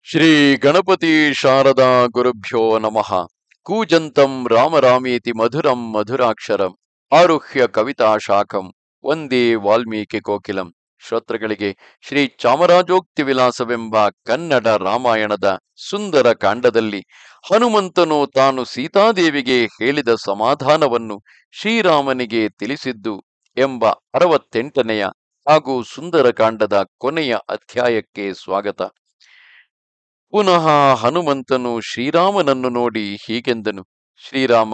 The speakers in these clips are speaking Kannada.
ಶ್ರೀ ಗಣಪತಿ ಶಾರದಾ ಗುರುಭ್ಯೋ ನಮಃ. ಕೂಜಂತಂ ರಾಮರಾಮೇತಿ ಮಧುರಂ ಮಧುರಾಕ್ಷರಂ ಆರುಹ್ಯ ಕವಿತಾ ಶಾಖಂ ವಂದೇ ವಾಲ್ಮೀಕಿ ಕೋಕಿಲಂ. ಶ್ರೋತೃಗಳಿಗೆ ಶ್ರೀ ಚಾಮರಾಜೋಕ್ತಿ ವಿಲಾಸವೆಂಬ ಕನ್ನಡ ರಾಮಾಯಣದ ಸುಂದರ ಕಾಂಡದಲ್ಲಿ ಹನುಮಂತನು ತಾನು ಸೀತಾದೇವಿಗೆ ಹೇಳಿದ ಸಮಾಧಾನವನ್ನು ಶ್ರೀರಾಮನಿಗೆ ತಿಳಿಸಿದ್ದು ಎಂಬ 68ನೆಯ ಹಾಗೂ ಸುಂದರ ಕಾಂಡದ ಕೊನೆಯ ಅಧ್ಯಾಯಕ್ಕೆ ಸ್ವಾಗತ. ಪುನಃ ಹನುಮಂತನು ಶ್ರೀರಾಮನನ್ನು ನೋಡಿ ಹೀಗೆಂದನು. ಶ್ರೀರಾಮ,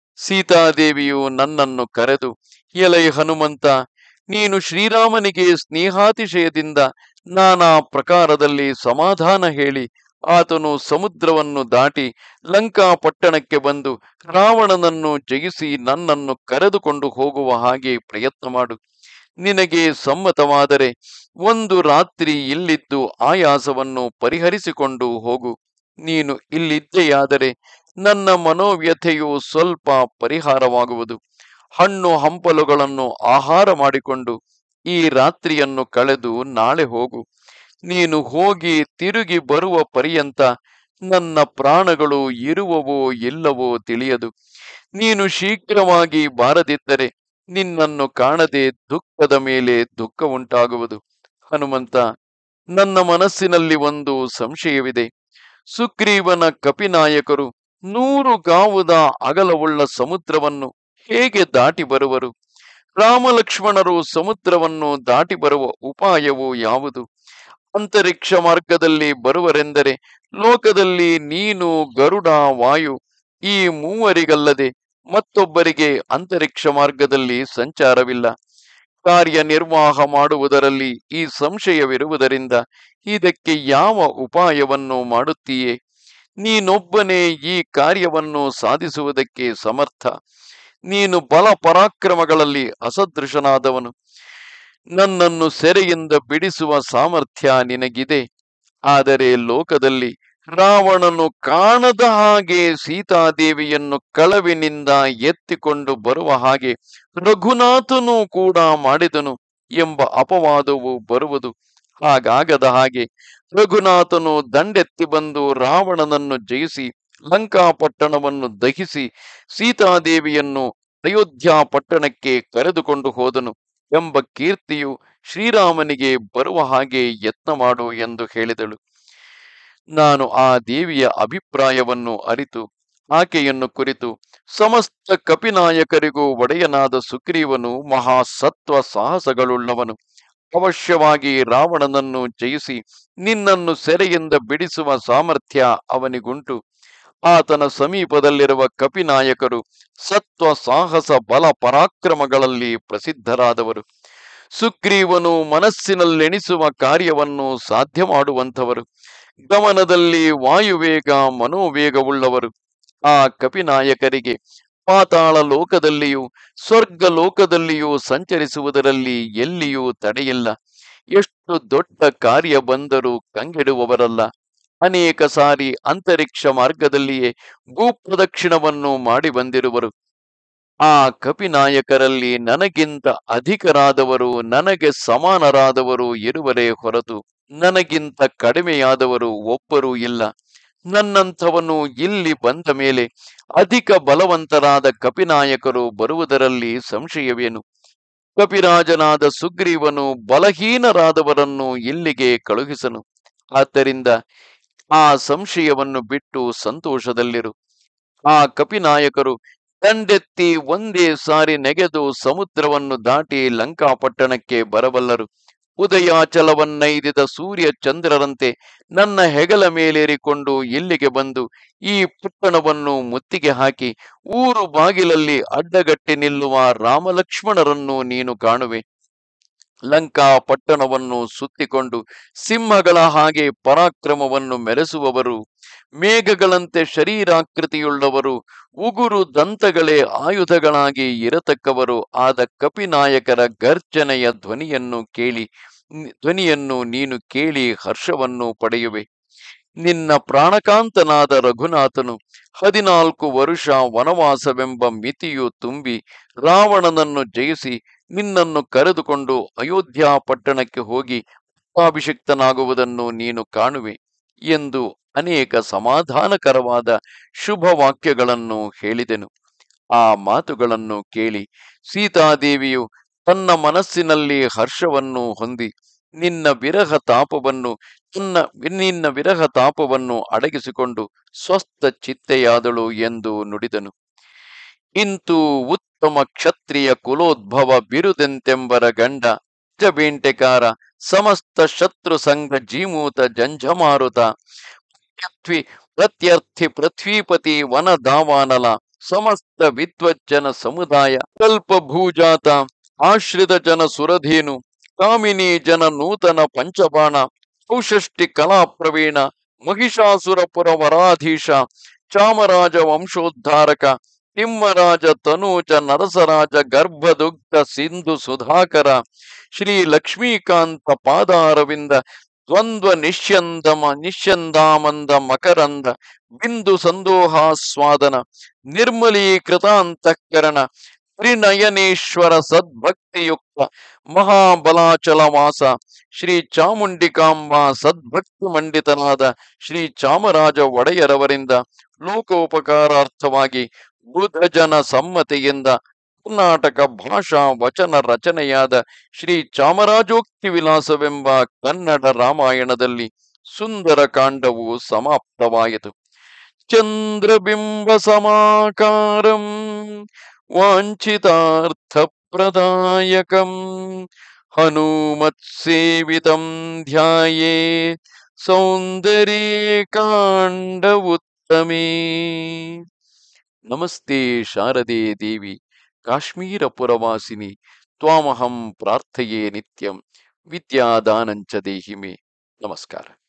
ಸೀತಾದೇವಿಯು ನನ್ನನ್ನು ಕರೆದು, ಎಲೈ ಹನುಮಂತ, ನೀನು ಶ್ರೀರಾಮನಿಗೆ ಸ್ನೇಹಾತಿಶಯದಿಂದ ನಾನಾ ಪ್ರಕಾರದಲ್ಲಿ ಸಮಾಧಾನ ಹೇಳಿ ಆತನು ಸಮುದ್ರವನ್ನು ದಾಟಿ ಲಂಕಾಪಟ್ಟಣಕ್ಕೆ ಬಂದು ರಾವಣನನ್ನು ಜಯಿಸಿ ನನ್ನನ್ನು ಕರೆದುಕೊಂಡು ಹೋಗುವ ಹಾಗೆ ಪ್ರಯತ್ನ ಮಾಡು. ನಿನಗೆ ಸಮ್ಮತವಾದರೆ ಒಂದು ರಾತ್ರಿ ಇಲ್ಲಿದ್ದು ಆಯಾಸವನ್ನು ಪರಿಹರಿಸಿಕೊಂಡು ಹೋಗು. ನೀನು ಇಲ್ಲಿದ್ದೆಯಾದರೆ ನನ್ನ ಮನೋವ್ಯಥೆಯು ಸ್ವಲ್ಪ ಪರಿಹಾರವಾಗುವುದು. ಹಣ್ಣು ಹಂಪಲುಗಳನ್ನು ಆಹಾರ ಮಾಡಿಕೊಂಡು ಈ ರಾತ್ರಿಯನ್ನು ಕಳೆದು ನಾಳೆ ಹೋಗು. ನೀನು ಹೋಗಿ ತಿರುಗಿ ಬರುವ ಪರ್ಯಂತ ನನ್ನ ಪ್ರಾಣಗಳು ಇರುವವೋ ಇಲ್ಲವೋ ತಿಳಿಯದು. ನೀನು ಶೀಘ್ರವಾಗಿ ಬಾರದಿದ್ದರೆ ನಿನ್ನನ್ನು ಕಾಣದೆ ದುಃಖದ ಮೇಲೆ ದುಃಖ ಉಂಟಾಗುವುದು. ಹನುಮಂತ, ನನ್ನ ಮನಸ್ಸಿನಲ್ಲಿ ಒಂದು ಸಂಶಯವಿದೆ. ಸುಗ್ರೀವನ ಕಪಿನಾಯಕರು 100 ಗಾವುದ ಅಗಲವುಳ್ಳ ಸಮುದ್ರವನ್ನು ಹೇಗೆ ದಾಟಿ ಬರುವರು? ರಾಮಲಕ್ಷ್ಮಣರು ಸಮುದ್ರವನ್ನು ದಾಟಿ ಬರುವ ಉಪಾಯವು ಯಾವುದು? ಅಂತರಿಕ್ಷ ಮಾರ್ಗದಲ್ಲಿ ಬರುವರೆಂದರೆ ಲೋಕದಲ್ಲಿ ನೀನು, ಗರುಡ, ವಾಯು ಈ ಮೂವರಿಗಲ್ಲದೆ ಮತ್ತೊಬ್ಬರಿಗೆ ಅಂತರಿಕ್ಷ ಮಾರ್ಗದಲ್ಲಿ ಸಂಚಾರವಿಲ್ಲ. ಕಾರ್ಯನಿರ್ವಾಹ ಮಾಡುವುದರಲ್ಲಿ ಈ ಸಂಶಯವಿರುವುದರಿಂದ ಇದಕ್ಕೆ ಯಾವ ಉಪಾಯವನ್ನು ಮಾಡುತ್ತೀಯೇ? ನೀನೊಬ್ಬನೇ ಈ ಕಾರ್ಯವನ್ನು ಸಾಧಿಸುವುದಕ್ಕೆ ಸಮರ್ಥ. ನೀನು ಬಲ ಪರಾಕ್ರಮಗಳಲ್ಲಿ ಅಸದೃಶನಾದವನು. ನನ್ನನ್ನು ಸೆರೆಯಿಂದ ಬಿಡಿಸುವ ಸಾಮರ್ಥ್ಯ ನಿನಗಿದೆ. ಆದರೆ ಲೋಕದಲ್ಲಿ ರಾವಣನು ಕಾಣದ ಹಾಗೆ ಸೀತಾದೇವಿಯನ್ನು ಕಳವಿನಿಂದ ಎತ್ತಿಕೊಂಡು ಬರುವ ಹಾಗೆ ರಘುನಾಥನು ಕೂಡ ಮಾಡಿದನು ಎಂಬ ಅಪವಾದವು ಬರುವುದು. ಹಾಗಾಗದ ಹಾಗೆ ರಘುನಾಥನು ದಂಡೆತ್ತಿ ಬಂದು ರಾವಣನನ್ನು ಜಯಿಸಿ ಲಂಕಾಪಟ್ಟಣವನ್ನು ದಹಿಸಿ ಸೀತಾದೇವಿಯನ್ನು ಅಯೋಧ್ಯ ಪಟ್ಟಣಕ್ಕೆ ಕರೆದುಕೊಂಡು ಹೋದನು ಎಂಬ ಕೀರ್ತಿಯು ಶ್ರೀರಾಮನಿಗೆ ಬರುವ ಹಾಗೆ ಯತ್ನ ಮಾಡು ಎಂದು ಹೇಳಿದಳು. ನಾನು ಆ ದೇವಿಯ ಅಭಿಪ್ರಾಯವನ್ನು ಅರಿತು ಆಕೆಯನ್ನು ಕುರಿತು ಸಮಸ್ತ ಕಪಿನಾಯಕರಿಗೂ ಒಡೆಯನಾದ ಸುಗ್ರೀವನು ಮಹಾಸತ್ವ ಸಾಹಸಗಳುಳ್ಳವನು. ಅವಶ್ಯವಾಗಿ ರಾವಣನನ್ನು ಜಯಿಸಿ ನಿನ್ನನ್ನು ಸೆರೆಯಿಂದ ಬಿಡಿಸುವ ಸಾಮರ್ಥ್ಯ ಅವನಿಗುಂಟು. ಆತನ ಸಮೀಪದಲ್ಲಿರುವ ಕಪಿನಾಯಕರು ಸತ್ವ ಸಾಹಸ ಬಲ ಪರಾಕ್ರಮಗಳಲ್ಲಿ ಪ್ರಸಿದ್ಧರಾದವರು. ಸುಗ್ರೀವನು ಮನಸ್ಸಿನಲ್ಲೆಣಿಸುವ ಕಾರ್ಯವನ್ನು ಸಾಧ್ಯ ಮಾಡುವಂಥವರು. ಗಮನದಲ್ಲಿ ವಾಯುವೇಗ ಮನೋವೇಗವುಳ್ಳವರು. ಆ ಕಪಿನಾಯಕರಿಗೆ ಪಾತಾಳ ಲೋಕದಲ್ಲಿಯೂ ಸ್ವರ್ಗ ಲೋಕದಲ್ಲಿಯೂ ಸಂಚರಿಸುವುದರಲ್ಲಿ ಎಲ್ಲಿಯೂ ತಡೆಯಿಲ್ಲ. ಎಷ್ಟು ದೊಡ್ಡ ಕಾರ್ಯ ಬಂದರೂ ಕಂಗೆಡುವವರಲ್ಲ. ಅನೇಕ ಸಾರಿ ಅಂತರಿಕ್ಷ ಮಾರ್ಗದಲ್ಲಿಯೇ ಭೂಪ್ರದಕ್ಷಿಣವನ್ನು ಮಾಡಿ ಬಂದಿರುವರು. ಆ ಕಪಿನಾಯಕರಲ್ಲಿ ನನಗಿಂತ ಅಧಿಕರಾದವರು, ನನಗೆ ಸಮಾನರಾದವರು ಇರುವರೇ ಹೊರತು ನನಗಿಂತ ಕಡಿಮೆಯಾದವರು ಒಬ್ಬರೂ ಇಲ್ಲ. ನನ್ನಂಥವನು ಇಲ್ಲಿ ಬಂದ ಮೇಲೆ ಅಧಿಕ ಬಲವಂತರಾದ ಕಪಿನಾಯಕರು ಬರುವುದರಲ್ಲಿ ಸಂಶಯವೇನು? ಕಪಿರಾಜನಾದ ಸುಗ್ರೀವನು ಬಲಹೀನರಾದವರನ್ನು ಇಲ್ಲಿಗೆ ಕಳುಹಿಸನು. ಆದ್ದರಿಂದ ಆ ಸಂಶಯವನ್ನು ಬಿಟ್ಟು ಸಂತೋಷದಲ್ಲಿರು. ಆ ಕಪಿನಾಯಕರು ದಂಡೆತ್ತಿ ಒಂದೇ ಸಾರಿ ನೆಗೆದು ಸಮುದ್ರವನ್ನು ದಾಟಿ ಲಂಕಾಪಟ್ಟಣಕ್ಕೆ ಬರಬಲ್ಲರು. ಉದಯಾಚಲವನ್ನೈದಿದ ಸೂರ್ಯ ಚಂದ್ರರಂತೆ ನನ್ನ ಹೆಗಲ ಮೇಲೇರಿಕೊಂಡು ಇಲ್ಲಿಗೆ ಬಂದು ಈ ಪಟ್ಟಣವನ್ನು ಮುತ್ತಿಗೆ ಹಾಕಿ ಊರು ಬಾಗಿಲಲ್ಲಿ ಅಡ್ಡಗಟ್ಟಿ ನಿಲ್ಲುವ ರಾಮಲಕ್ಷ್ಮಣರನ್ನು ನೀನು ಕಾಣುವೆ. ಲಂಕಾ ಪಟ್ಟಣವನ್ನು ಸುತ್ತಿಕೊಂಡು ಸಿಂಹಗಳ ಹಾಗೆ ಪರಾಕ್ರಮವನ್ನು ಮೆರೆಸುವವರು, ಮೇಘಗಳಂತೆ ಶರೀರಾಕೃತಿಯುಳ್ಳವರು, ಉಗುರು ದಂತಗಳೇ ಆಯುಧಗಳಾಗಿ ಇರತಕ್ಕವರು ಆದ ಕಪಿನಾಯಕರ ಗರ್ಜನೆಯ ಧ್ವನಿಯನ್ನು ನೀನು ಕೇಳಿ ಹರ್ಷವನ್ನು ಪಡೆಯುವೆ. ನಿನ್ನ ಪ್ರಾಣಕಾಂತನಾದ ರಘುನಾಥನು 14 ವರುಷ ವನವಾಸವೆಂಬ ಮಿತಿಯು ತುಂಬಿ ರಾವಣನನ್ನು ಜಯಿಸಿ ನಿನ್ನನ್ನು ಕರೆದುಕೊಂಡು ಅಯೋಧ್ಯ ಪಟ್ಟಣಕ್ಕೆ ಹೋಗಿ ಅಭಿಷಿಕ್ತನಾಗುವುದನ್ನು ನೀನು ಕಾಣುವೆ. ಎಂದು ಅನೇಕ ಸಮಾಧಾನಕರವಾದ ಶುಭ ವಾಕ್ಯಗಳನ್ನು ಹೇಳಿದೆನು. ಆ ಮಾತುಗಳನ್ನು ಕೇಳಿ ಸೀತಾದೇವಿಯು ತನ್ನ ಮನಸ್ಸಿನಲ್ಲಿ ಹರ್ಷವನ್ನು ಹೊಂದಿ ನಿನ್ನ ವಿರಹ ತಾಪವನ್ನು ಅಡಗಿಸಿಕೊಂಡು ಸ್ವಸ್ಥ ಚಿತ್ತೆಯಾದಳು ಎಂದು ನುಡಿದನು. ಇಂತು ಉತ್ತಮ ಕ್ಷತ್ರಿಯ ಕುಲೋದ್ಭವ ಬಿರುದೆಂತೆಂಬರ ಗಂಡ ಬೇಂಟೆಕಾರ ಸಮಸ್ತ ಶತ್ರು ಸಂಘ ಜೀಮೂತ ಜಂಜಮಾರುತ ಪ್ರತ್ಯರ್ಥಿ ಪೃಥ್ವೀಪತಿ ವನ ದಾವಾನಲ ಸಮಸ್ತ ವಿದ್ವಜ್ಜನ ಸಮುದಾಯ ಕಲ್ಪ ಭೂಜಾತ ಆಶ್ರಿತ ಜನ ಸುರಧೇನು ಕಾಮಿನಿ ಜನ ನೂತನ ಪಂಚಬಾಣ ಚೌಷಷ್ಟಿ ಕಲಾ ಪ್ರವೀಣ ಮಹಿಷಾಸುರಪುರ ವರಾಧೀಶ ಚಾಮರಾಜ ವಂಶೋದ್ಧಾರಕ ತಿಮ್ಮರಾಜ ತನೂಜ ನರಸರಾಜ ಗರ್ಭದುಗ್ಧ ಸಿಂಧು ಸುಧಾಕರ ಶ್ರೀ ಲಕ್ಷ್ಮೀಕಾಂತ ಪಾದಾರವಿಂದ ದ್ವಂದ್ವ ನಿಶ್ಯಂದಾಮಂದ ಮಕರಂದ ಬಿಂದು ಸಂದೋಹಾಸ್ವಾದನ ನಿರ್ಮಲೀಕೃತಾಂತಃಕರಣ ತ್ರಿನಯನೇಶ್ವರ ಸದ್ಭಕ್ತಿಯುಕ್ತ ಮಹಾಬಲಾಚಲ ವಾಸ ಶ್ರೀ ಚಾಮುಂಡಿಕಾಂಬ ಸದ್ಭಕ್ತಿ ಮಂಡಿತನಾದ ಶ್ರೀ ಚಾಮರಾಜ ಒಡೆಯರವರಿಂದ ಲೋಕೋಪಕಾರಾರ್ಥವಾಗಿ ಬುಧಜನ ಸಮ್ಮತಿಯಿಂದ ಕರ್ನಾಟಕ ಭಾಷಾ ವಚನ ರಚನೆಯಾದ ಶ್ರೀ ಚಾಮರಾಜೋಕ್ತಿ ವಿಲಾಸವೆಂಬ ಕನ್ನಡ ರಾಮಾಯಣದಲ್ಲಿ ಸುಂದರ ಕಾಂಡವು ಸಮಾಪ್ತವಾಯಿತು. ಚಂದ್ರಬಿಂಬ ಸಮಾಕಾರಂ ವಾಂಛಿತಾರ್ಥ ಪ್ರದಾಯಕಂ ಹನುಮತ್ಸೇವಿತಂ ಧ್ಯಾಯೇ ಸೌಂದರ್ಯೇ ಕಾಂಡ ಉತ್ತಮೇ. ನಮಸ್ತೆ ಶಾರದೆ ದೇವಿ ಕಾಶ್ಮೀರ ಪುರವಾಸಿನಿ ತ್ವಾಮಹಂ ಪ್ರಾರ್ಥಯೇ ನಿತ್ಯಂ ವಿದ್ಯಾದಾನಂಚ ದೇಹಿ ಮೇ. ನಮಸ್ಕಾರ.